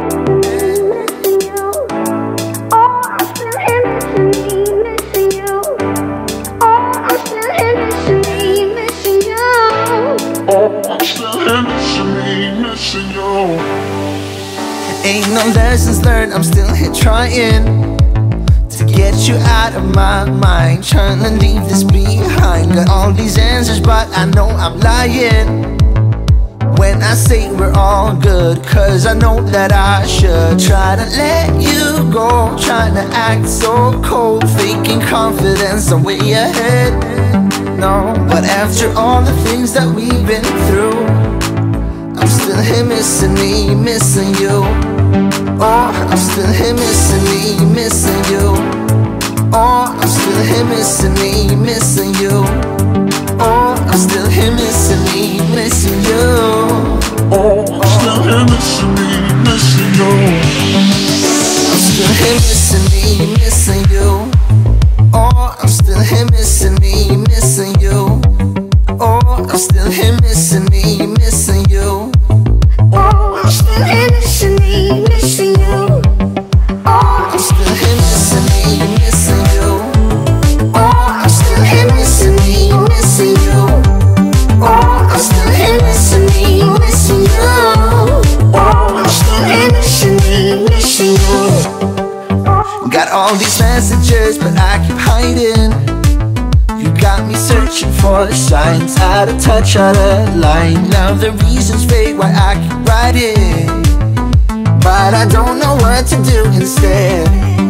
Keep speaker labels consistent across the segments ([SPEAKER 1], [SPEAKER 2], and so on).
[SPEAKER 1] Ain't no lessons learned, I'm still here trying to get you out of my mind, trying to leave this behind. Got all these answers, but I know I'm lying when I say we're all good, cause I know that I should try to let you go, trying to act so cold, faking confidence, I'm way ahead. No, but after all the things that we've been through, I'm still here missing me, missing you. Oh, I'm still here missing me, missing you. Oh, I'm still here missing me, missing you. Oh, I'm still here missing me, missing you.
[SPEAKER 2] Oh, I'm still here missing me, missing you.
[SPEAKER 1] I'm still here missing me, missing you. Oh, I'm still here missing me, missing you. Oh, I'm still here missing me, missing you.
[SPEAKER 3] Oh, I'm still here missing me, missing you. Oh,
[SPEAKER 1] I'm still here missing me, missing you.
[SPEAKER 3] oh, I'm still here missing me, missing you. Oh, I'm still here missing me, missing you. Oh, I'm still here missing me, missing you.
[SPEAKER 1] Got all these messages, but I keep hiding. You got me searching for the signs, out of touch, out of line. Now the reasons fade why I keep writing, but I don't know what to do instead.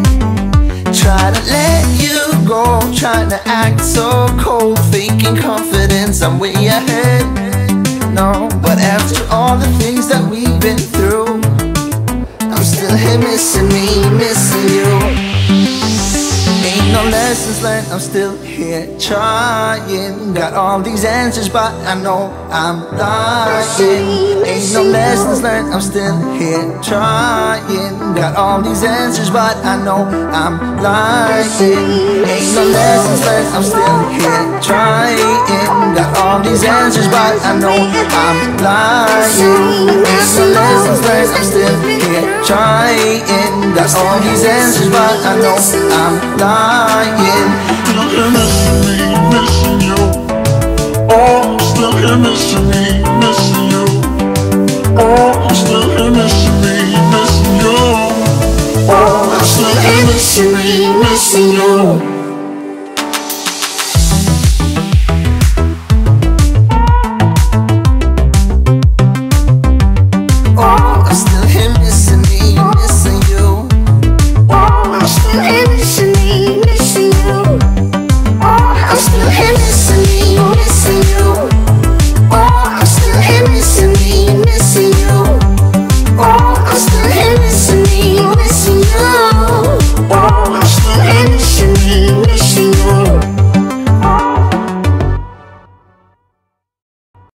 [SPEAKER 1] Try to let you go, trying to act so cold, faking confidence, I'm way ahead. No, but after all the things that we've been through, I'm still here missing me, missing you. Ain't no lessons learned, I'm still here trying. Got all these answers, but I know I'm lying. Ain't no lessons learned, I'm still here trying. Got all these answers, but I know I'm lying. Ain't no lessons learned, I'm still here trying. Got all these answers, but I know I'm lying. Ain't no lessons learned, I'm still here trying. Got all these answers, but I know I'm lying.
[SPEAKER 2] Still here missing me, missing you. Oh, I'm still here missing me, missing you. Oh, I'm still here missing me, missing you. Oh, I'm still here missing me, missing you.